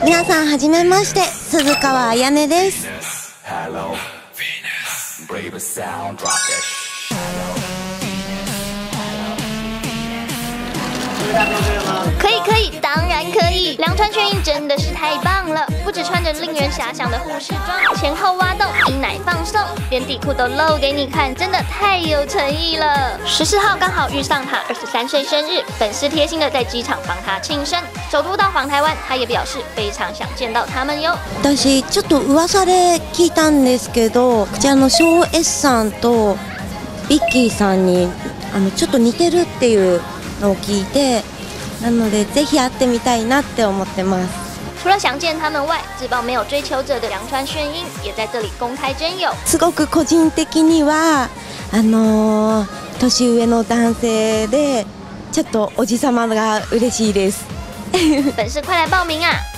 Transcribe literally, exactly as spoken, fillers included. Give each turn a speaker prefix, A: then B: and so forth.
A: 皆さんはじめまして、鈴川彩音です。
B: 可以可以，当然可以！梁川炫映真的是太棒了，不只穿着令人遐想的护士装，前后挖洞，阴奶放送，连底裤都露给你看，真的太有诚意了。十四号刚好遇上他二十三岁生日，粉丝贴心的在机场帮他庆生。首都到访台湾，他也表示非常想见到他们哟。
A: 私ちょっと噂で聞いたんですけど、こちらのショー S さんとビッキーさんにあのちょっと似てるっていうのを聞いて。なのでぜひ会ってみたいなって思ってます。
B: 除了想见他们外，自曝没有追求者的梁川炫映也在这里公开真友。
A: すごく個人的にはあのー、年上の男性でちょっとおじさまが嬉しいです。
B: 粉丝快来报名啊！